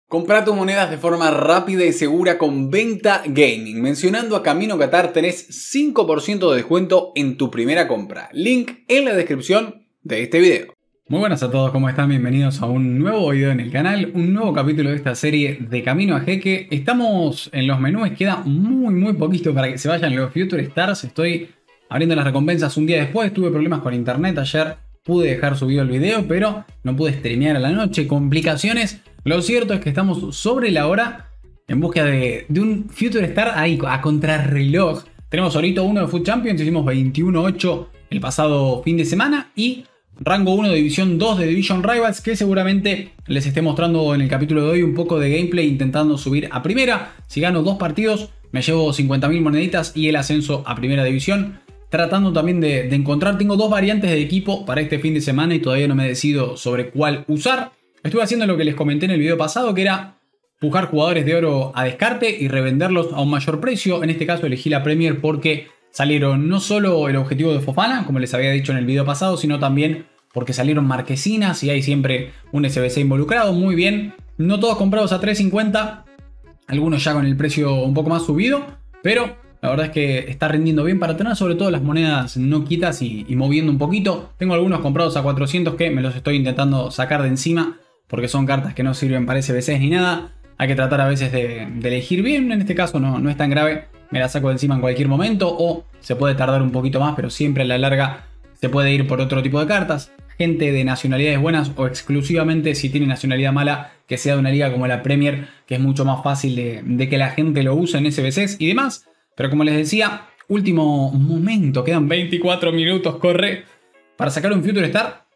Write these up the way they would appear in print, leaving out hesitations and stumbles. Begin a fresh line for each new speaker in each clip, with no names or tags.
Comprá tus monedas de forma rápida y segura con Venta Gaming. Mencionando a Camino Qatar tenés 5% de descuento en tu primera compra. Link en la descripción de este video.
Muy buenas a todos, ¿cómo están? Bienvenidos a un nuevo video en el canal, un nuevo capítulo de esta serie de Camino a Jeque. Estamos en los menús, queda muy poquito para que se vayan los Future Stars. Estoy abriendo las recompensas un día después, tuve problemas con internet ayer, pude dejar subido el video, pero no pude streamear a la noche, complicaciones. Lo cierto es que estamos sobre la hora en búsqueda de un Future Star ahí a contrarreloj. Tenemos ahorita uno de Food Champions, hicimos 21-8 el pasado fin de semana y rango 1 de División 2 de Division Rivals, que seguramente les esté mostrando en el capítulo de hoy un poco de gameplay intentando subir a primera. Si gano 2 partidos me llevo 50.000 moneditas y el ascenso a primera división. Tratando también de encontrar, tengo 2 variantes de equipo para este fin de semana y todavía no me decido sobre cuál usar. Estuve haciendo lo que les comenté en el video pasado, que era pujar jugadores de oro a descarte y revenderlos a un mayor precio. En este caso elegí la Premier porque salieron no solo el objetivo de Fofana, como les había dicho en el video pasado, sino también porque salieron marquesinas y hay siempre un SBC involucrado. Muy bien, no todos comprados a 3.50, algunos ya con el precio un poco más subido, pero la verdad es que está rindiendo bien para tener sobre todo las monedas no quitas y moviendo un poquito. Tengo algunos comprados a 400 que me los estoy intentando sacar de encima porque son cartas que no sirven para SBCs ni nada. Hay que tratar a veces de elegir bien, en este caso no es tan grave. Me la saco de encima en cualquier momento o se puede tardar un poquito más, pero siempre a la larga se puede ir por otro tipo de cartas. Gente de nacionalidades buenas o exclusivamente si tiene nacionalidad mala, que sea de una liga como la Premier, que es mucho más fácil de que la gente lo use en SBCs y demás. Pero como les decía, último momento, quedan 24 minutos, corre, para sacar un Future Star.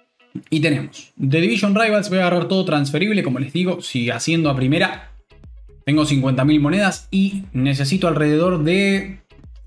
Y tenemos The Division Rivals, voy a agarrar todo transferible, como les digo, si haciendo a primera. Tengo 50.000 monedas y necesito alrededor de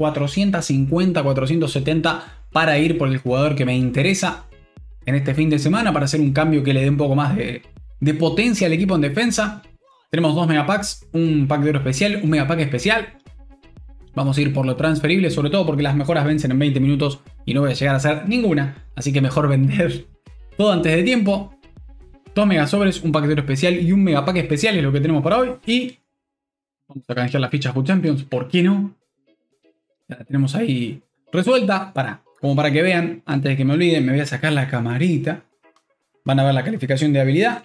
450, 470 para ir por el jugador que me interesa en este fin de semana, para hacer un cambio que le dé un poco más de potencia al equipo en defensa. Tenemos 2 megapacks, un pack de oro especial, un megapack especial. Vamos a ir por lo transferible, sobre todo porque las mejoras vencen en 20 minutos y no voy a llegar a hacer ninguna. Así que mejor vender todo antes de tiempo. 2 megasobres, un pack de oro especial y un megapack especial es lo que tenemos para hoy. Y vamos a canjear las fichas Food Champions, ¿por qué no? Ya la tenemos ahí resuelta. Como para que vean, antes de que me olviden, me voy a sacar la camarita. Van a ver la calificación de habilidad.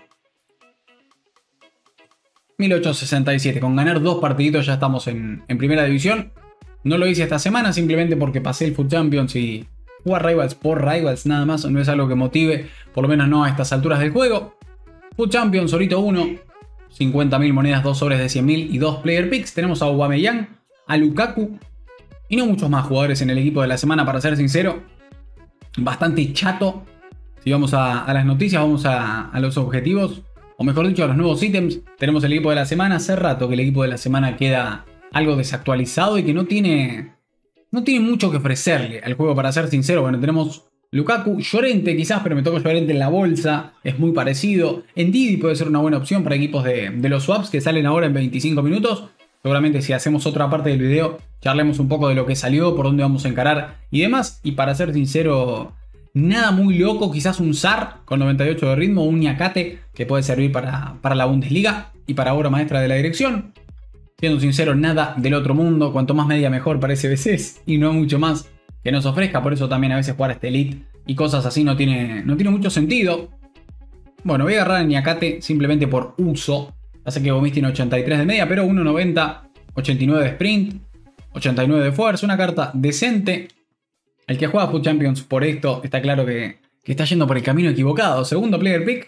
1867, con ganar 2 partiditos ya estamos en primera división. No lo hice esta semana simplemente porque pasé el Food Champions y jugar Rivals por Rivals nada más no es algo que motive, por lo menos no a estas alturas del juego. Food Champions, solito 1, 50.000 monedas, 2 sobres de 100.000 y 2 player picks. Tenemos a Aubameyang, a Lukaku y no muchos más jugadores en el equipo de la semana, para ser sincero. Bastante chato. Si vamos a las noticias, vamos a los objetivos. O mejor dicho, a los nuevos ítems. Tenemos el equipo de la semana. Hace rato que el equipo de la semana queda algo desactualizado y que no tiene mucho que ofrecerle al juego, para ser sincero. Bueno, tenemos Lukaku, Llorente quizás, pero me toca Llorente en la bolsa. Es muy parecido. Ndidi puede ser una buena opción para equipos de los swaps que salen ahora en 25 minutos. Seguramente si hacemos otra parte del video, charlemos un poco de lo que salió, por dónde vamos a encarar y demás. Y para ser sincero, nada muy loco, quizás un Sar con 98 de ritmo, un Niakate que puede servir para la Bundesliga y para obra maestra de la dirección. Siendo sincero, nada del otro mundo, cuanto más media mejor para SBCs y no mucho más que nos ofrezca. Por eso también a veces jugar a este Elite y cosas así no tiene mucho sentido. Bueno, voy a agarrar a Niakate simplemente por uso. Hace que Gomis tiene 83 de media, pero 1.90, 89 de sprint, 89 de fuerza, una carta decente. El que juega Food Champions por esto está claro que está yendo por el camino equivocado. Segundo player pick,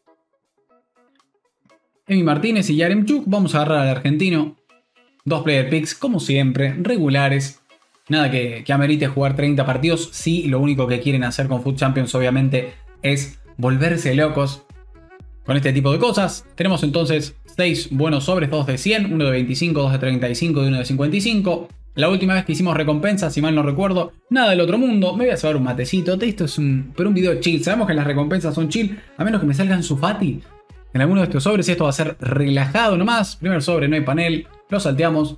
Emi Martínez y Yaremchuk. Vamos a agarrar al argentino. 2 player picks, como siempre, regulares. Nada que amerite jugar 30 partidos. Sí, lo único que quieren hacer con Food Champions obviamente es volverse locos con este tipo de cosas. Tenemos entonces 6 buenos sobres, 2 de 100, 1 de 25, 2 de 35 y 1 de 55. La última vez que hicimos recompensas, si mal no recuerdo, nada del otro mundo. Me voy a cebar un matecito. Esto es un video chill. Sabemos que las recompensas son chill, a menos que me salgan Ansu Fati en alguno de estos sobres. Esto va a ser relajado nomás. Primer sobre, no hay panel. Lo salteamos.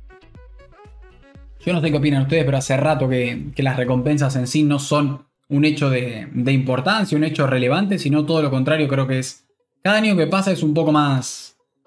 Yo no sé qué opinan ustedes, pero hace rato que las recompensas en sí no son un hecho de importancia, un hecho relevante, sino todo lo contrario. Creo que es cada año que pasa es un poco más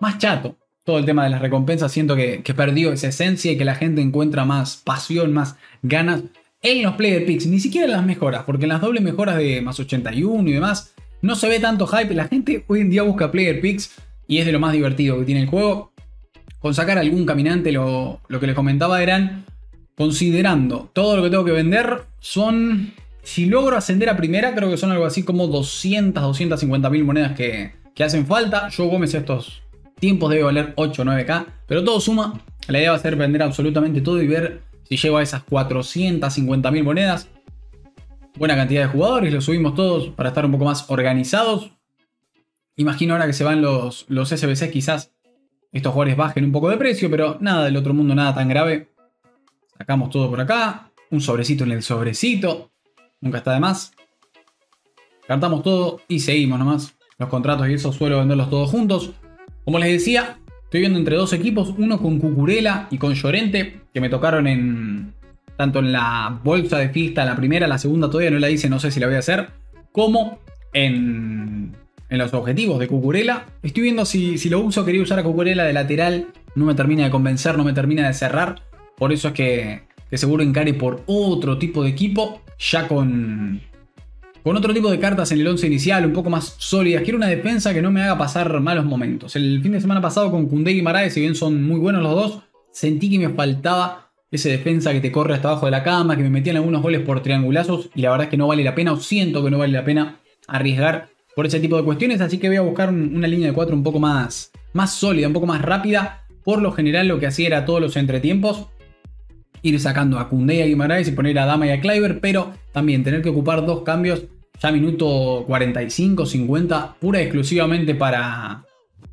más chato. Todo el tema de las recompensas siento que perdió esa esencia y que la gente encuentra más pasión, más ganas en los Player Picks. Ni siquiera en las mejoras, porque en las dobles mejoras de más 81 y demás no se ve tanto hype. La gente hoy en día busca Player Picks y es de lo más divertido que tiene el juego. Con sacar algún caminante, lo que les comentaba eran, considerando todo lo que tengo que vender, son, si logro ascender a primera, creo que son algo así como 250 mil monedas que hacen falta. Yo Gómez estos tiempos debe valer 8 o 9k, pero todo suma. La idea va a ser vender absolutamente todo y ver si llego a esas 450 mil monedas. Buena cantidad de jugadores, los subimos todos para estar un poco más organizados. Imagino ahora que se van los SBC, quizás estos jugadores bajen un poco de precio, pero nada del otro mundo, nada tan grave. Sacamos todo por acá, un sobrecito en el sobrecito, nunca está de más. Cartamos todo y seguimos nomás. Los contratos y eso suelo venderlos todos juntos. Como les decía, estoy viendo entre dos equipos, uno con Cucurella y con Llorente, que me tocaron tanto en la bolsa de fiesta, la primera, la segunda todavía no la hice, no sé si la voy a hacer, como en los objetivos de Cucurella. Estoy viendo si lo uso, quería usar a Cucurella de lateral, no me termina de convencer, no me termina de cerrar, por eso es que seguro encare por otro tipo de equipo, ya con otro tipo de cartas en el 11 inicial, un poco más sólidas. Quiero una defensa que no me haga pasar malos momentos. El fin de semana pasado con Koundé y Guimaraes, si bien son muy buenos los dos, sentí que me faltaba ese defensa que te corre hasta abajo de la cama, que me metían algunos goles por triangulazos, y la verdad es que no vale la pena, o siento que no vale la pena arriesgar por ese tipo de cuestiones, así que voy a buscar una línea de 4 un poco más sólida, un poco más rápida. Por lo general lo que hacía era todos los entretiempos ir sacando a Koundé y a Guimaraes y poner a Dama y a Kluivert, pero también tener que ocupar dos cambios ya minuto 45, 50, pura y exclusivamente para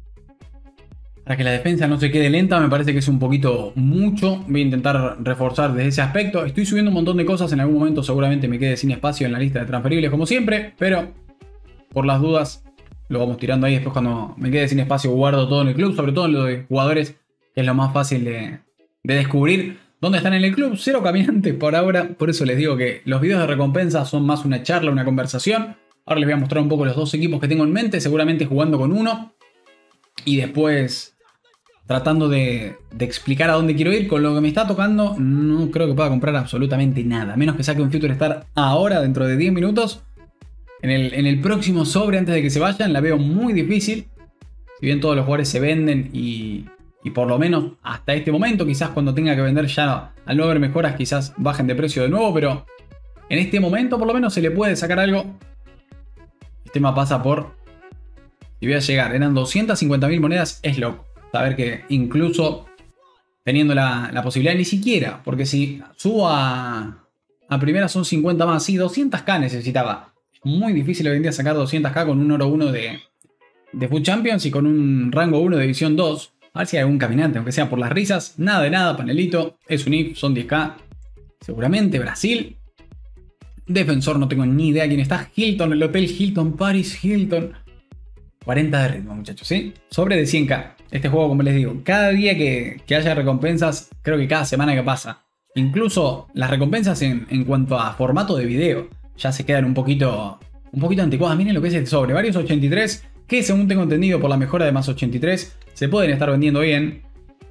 que la defensa no se quede lenta, me parece que es un poquito mucho. Voy a intentar reforzar desde ese aspecto. Estoy subiendo un montón de cosas, en algún momento seguramente me quede sin espacio en la lista de transferibles como siempre, pero por las dudas lo vamos tirando ahí. Después cuando me quede sin espacio guardo todo en el club, sobre todo en lo de jugadores, que es lo más fácil de descubrir dónde están en el club. Cero caminantes por ahora, por eso les digo que los videos de recompensa son más una charla, una conversación. Ahora les voy a mostrar un poco los dos equipos que tengo en mente, seguramente jugando con uno y después tratando de explicar a dónde quiero ir. Con lo que me está tocando no creo que pueda comprar absolutamente nada, a menos que saque un Future Star ahora, dentro de 10 minutos. En el próximo sobre, antes de que se vayan, la veo muy difícil. Si bien todos los jugadores se venden y por lo menos hasta este momento, quizás cuando tenga que vender ya al no haber mejoras, quizás bajen de precio de nuevo, pero en este momento por lo menos se le puede sacar algo. El tema pasa por, si voy a llegar, eran 250.000 monedas, es loco. Saber que incluso teniendo la posibilidad, ni siquiera, porque si subo a primera son 50 más, sí, 200k necesitaba. Muy difícil hoy en día sacar 200k con un oro 1 de Food Champions y con un rango 1 de División 2. A ver si hay algún caminante, aunque sea por las risas. Nada de nada, panelito. Es un if, son 10k. Seguramente Brasil. Defensor, no tengo ni idea quién está. Hilton, el Hotel Hilton, Paris Hilton. 40 de ritmo, muchachos, ¿sí? Sobre de 100k. Este juego, como les digo, cada día que haya recompensas, creo que cada semana que pasa. Incluso las recompensas en cuanto a formato de video ya se quedan un poquito anticuadas. Miren lo que es el sobre. Varios 83 que, según tengo entendido por la mejora de más 83, se pueden estar vendiendo bien.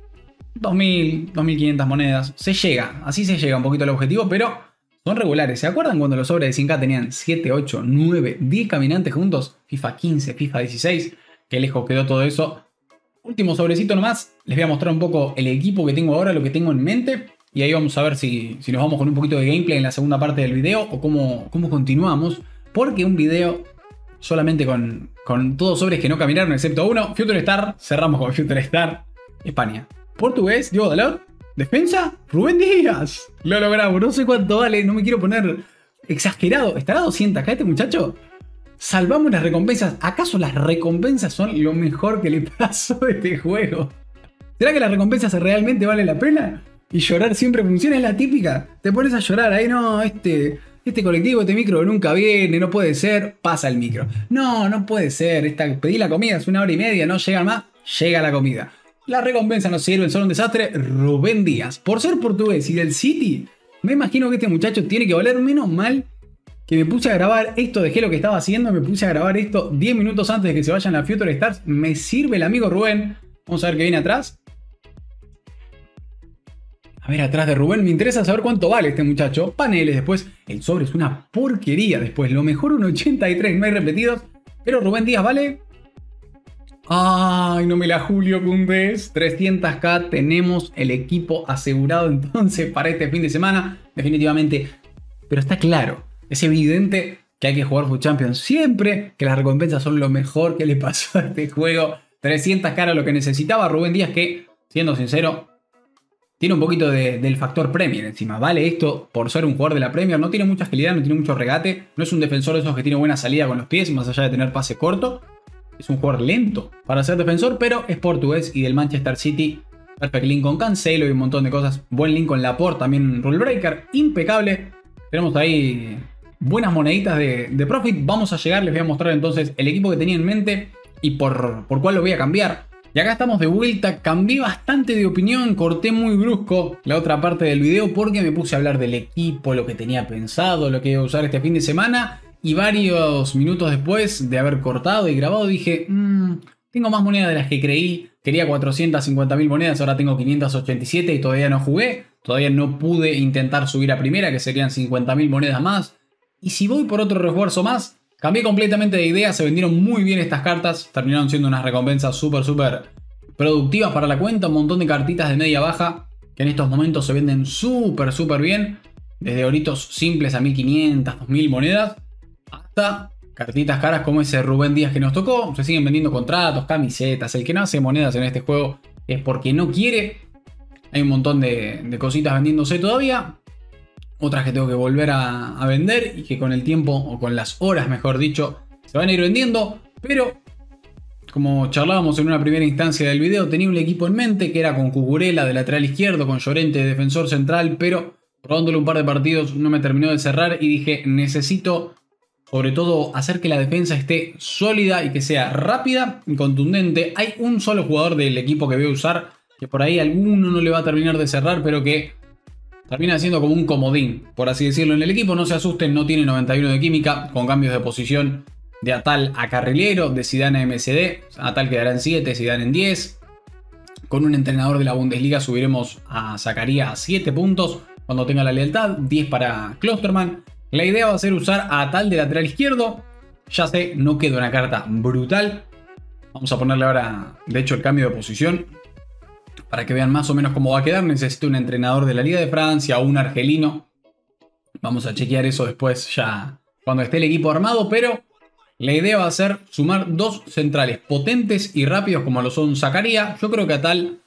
2.000, 2.500 monedas. Se llega, así se llega un poquito al objetivo, pero son regulares. ¿Se acuerdan cuando los sobres de 100k tenían 7, 8, 9, 10 caminantes juntos? FIFA 15, FIFA 16. Qué lejos quedó todo eso. Último sobrecito nomás. Les voy a mostrar un poco el equipo que tengo ahora, lo que tengo en mente. Y ahí vamos a ver si nos vamos con un poquito de gameplay en la segunda parte del video o cómo continuamos. Porque un video solamente con todos sobres que no caminaron excepto uno. Future Star, cerramos con Future Star. España. Portugués, Diego Dalot. Defensa, Rubén Díaz. Lo logramos, no sé cuánto vale, no me quiero poner exagerado. ¿Estará 200 este muchacho? Salvamos las recompensas. ¿Acaso las recompensas son lo mejor que le pasó a este juego? ¿Será que las recompensas realmente valen la pena? Y llorar siempre funciona, es la típica. Te pones a llorar, ahí no, este colectivo, este micro nunca viene, no puede ser, pasa el micro. No puede ser, pedí la comida, es 1 hora y media, no llegan más, llega la comida. Las recompensas no sirven, son un desastre. Rubén Díaz, por ser portugués y del City, me imagino que este muchacho tiene que valer. Menos mal que me puse a grabar esto, dejé lo que estaba haciendo, me puse a grabar esto 10 minutos antes de que se vayan a Future Stars. Me sirve el amigo Rubén. Vamos a ver qué viene atrás. A ver, atrás de Rubén, me interesa saber cuánto vale este muchacho. Paneles, después el sobre es una porquería. Después lo mejor un 83, no hay repetidos. Pero Rubén Díaz vale... Ay, no me la Julio Koundés. 300k, tenemos el equipo asegurado entonces para este fin de semana. Definitivamente. Pero está claro, es evidente que hay que jugar FUT Champions siempre, que las recompensas son lo mejor que le pasó a este juego. 300k era lo que necesitaba Rubén Díaz, que, siendo sincero, tiene un poquito del factor Premier encima. Vale esto por ser un jugador de la Premier, no tiene mucha agilidad, no tiene mucho regate, no es un defensor de esos que tiene buena salida con los pies, más allá de tener pase corto. Es un jugador lento para ser defensor, pero es portugués y del Manchester City. Perfect link con Cancelo y un montón de cosas. Buen link con Laporte, también Rule Breaker, impecable. Tenemos ahí buenas moneditas de profit. Vamos a llegar, les voy a mostrar entonces el equipo que tenía en mente y por cuál lo voy a cambiar. Y acá estamos de vuelta, cambié bastante de opinión, corté muy brusco la otra parte del video porque me puse a hablar del equipo, lo que tenía pensado, lo que iba a usar este fin de semana. Y varios minutos después de haber cortado y grabado dije, tengo más monedas de las que creí. Quería 450.000 monedas, ahora tengo 587 y todavía no jugué. Todavía no pude intentar subir a primera, que serían 50.000 monedas más. Y si voy por otro refuerzo más, cambié completamente de idea. Se vendieron muy bien estas cartas. Terminaron siendo unas recompensas súper productivas para la cuenta. Un montón de cartitas de media baja que en estos momentos se venden súper bien. Desde oritos simples a 1500, 2000 monedas. Hasta cartitas caras como ese Rubén Díaz que nos tocó. Se siguen vendiendo contratos, camisetas. El que no hace monedas en este juego es porque no quiere. Hay un montón de cositas vendiéndose todavía. Otras que tengo que volver a vender y que con el tiempo, o con las horas mejor dicho, se van a ir vendiendo. Pero, como charlábamos en una primera instancia del video, tenía un equipo en mente que era con Cucurella de lateral izquierdo, con Llorente de defensor central, pero probándole un par de partidos no me terminó de cerrar y dije, necesito sobre todo hacer que la defensa esté sólida y que sea rápida y contundente. Hay un solo jugador del equipo que voy a usar, que por ahí alguno no le va a terminar de cerrar, pero que termina siendo como un comodín, por así decirlo, en el equipo. No se asusten, no tiene 91 de química, con cambios de posición de Atal a carrilero, de Zidane a MSD. Atal quedará en 7, Zidane en 10. Con un entrenador de la Bundesliga subiremos a Zakaria a 7 puntos cuando tenga la lealtad, 10 para Klostermann. La idea va a ser usar a Atal de lateral izquierdo. Ya sé, no queda una carta brutal. Vamos a ponerle ahora, de hecho, el cambio de posición para que vean más o menos cómo va a quedar. Necesito un entrenador de la Liga de Francia o un argelino. Vamos a chequear eso después ya cuando esté el equipo armado, pero la idea va a ser sumar dos centrales potentes y rápidos como lo son Zakaria. Yo creo que Atal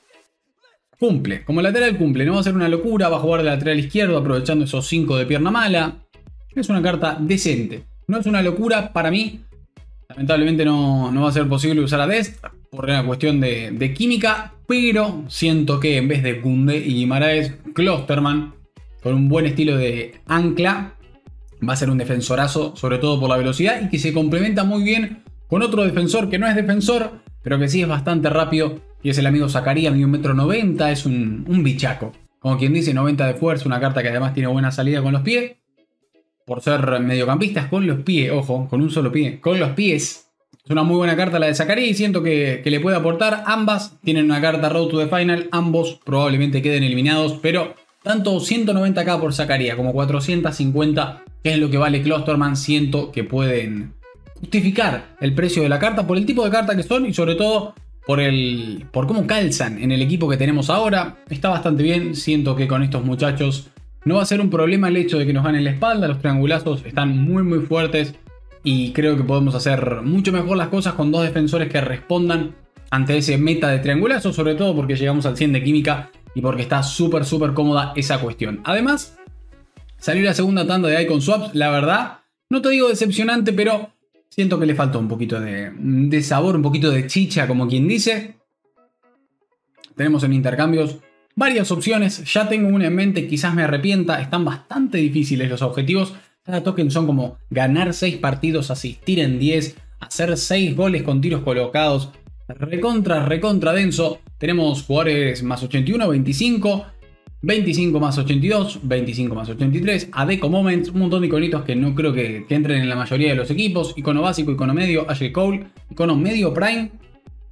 cumple, como lateral cumple, no va a ser una locura, va a jugar de lateral izquierdo aprovechando esos 5 de pierna mala. Es una carta decente, no es una locura para mí. Lamentablemente no va a ser posible usar a Dest por una cuestión de química, pero siento que en vez de Koundé y Guimaraes, Klostermann, con un buen estilo de ancla, va a ser un defensorazo, sobre todo por la velocidad, y que se complementa muy bien con otro defensor que no es defensor, pero que sí es bastante rápido, y es el amigo Zakaria, mide 1,90 m, es un bichaco. Como quien dice, 90 de fuerza, una carta que además tiene buena salida con los pies. Por ser mediocampistas con los pies, ojo, con un solo pie, con los pies. Es una muy buena carta la de Zakaria y siento que le puede aportar. Ambas tienen una carta Road to the Final, ambos probablemente queden eliminados, pero tanto 190k por Zakaria como 450, que es lo que vale Klostermann, siento que pueden justificar el precio de la carta por el tipo de carta que son y sobre todo por cómo calzan en el equipo que tenemos ahora. Está bastante bien, siento que con estos muchachos no va a ser un problema el hecho de que nos ganen la espalda. Los triangulazos están muy fuertes y creo que podemos hacer mucho mejor las cosas con dos defensores que respondan ante ese meta de triangulazos, sobre todo porque llegamos al 100 de química y porque está súper cómoda esa cuestión. Además, salió la segunda tanda de Icon Swaps, la verdad, no te digo decepcionante, pero siento que le faltó un poquito de sabor, un poquito de chicha, como quien dice. Tenemos en intercambios varias opciones, ya tengo una en mente, quizás me arrepienta, están bastante difíciles los objetivos. Cada token son como ganar 6 partidos, asistir en 10, hacer 6 goles con tiros colocados. Recontra denso. Tenemos jugadores más 81, 25, 25 más 82, 25 más 83, Adeco Moments, un montón de iconitos que no creo que entren en la mayoría de los equipos. Icono básico, icono medio, Ashley Cole, icono medio Prime.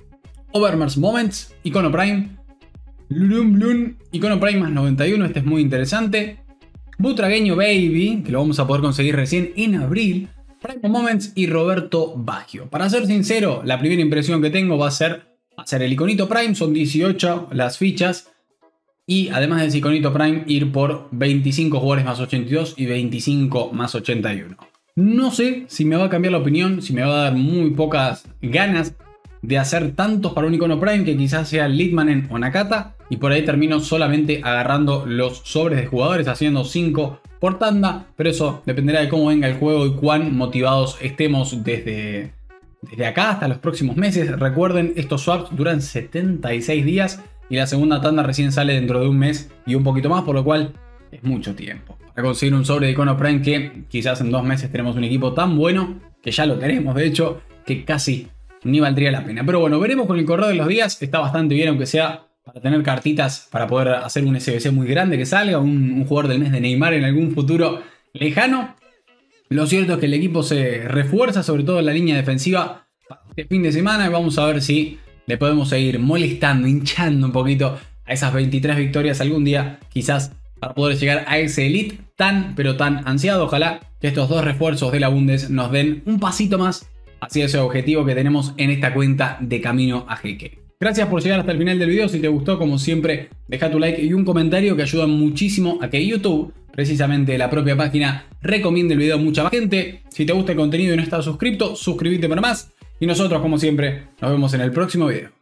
Overmars Moments, Icono Prime, Lulum Blun, Icono Prime más 91, este es muy interesante. Butragueño Baby, que lo vamos a poder conseguir recién en abril. Prime Moments y Roberto Baggio. Para ser sincero, la primera impresión que tengo va a ser el iconito Prime, son 18 las fichas. Y además de ese iconito Prime, ir por 25 jugadores más 82 y 25 más 81. No sé si me va a cambiar la opinión, si me va a dar muy pocas ganas de hacer tantos para un icono Prime, que quizás sea Litmanen o Nakata, y por ahí termino solamente agarrando los sobres de jugadores, haciendo 5 por tanda, pero eso dependerá de cómo venga el juego y cuán motivados estemos desde acá hasta los próximos meses. Recuerden, estos swaps duran 76 días y la segunda tanda recién sale dentro de un mes y un poquito más, por lo cual es mucho tiempo para conseguir un sobre de icono Prime, que quizás en 2 meses tenemos un equipo tan bueno, que ya lo tenemos de hecho, que casi ni valdría la pena. Pero bueno, veremos con el correr de los días. Está bastante bien, aunque sea para tener cartitas para poder hacer un SBC muy grande que salga, un jugador del mes de Neymar en algún futuro lejano. Lo cierto es que el equipo se refuerza, sobre todo en la línea defensiva, para este fin de semana, y vamos a ver si le podemos seguir molestando, hinchando un poquito a esas 23 victorias algún día, quizás para poder llegar a ese Elite tan pero tan ansiado. Ojalá que estos 2 refuerzos de la Bundes nos den un pasito más hacia ese objetivo que tenemos en esta cuenta de Camino a Jeque. Gracias por llegar hasta el final del video. Si te gustó, como siempre, deja tu like y un comentario que ayudan muchísimo a que YouTube, precisamente la propia página, recomiende el video a mucha más gente. Si te gusta el contenido y no estás suscrito, suscríbete para más. Y nosotros, como siempre, nos vemos en el próximo video.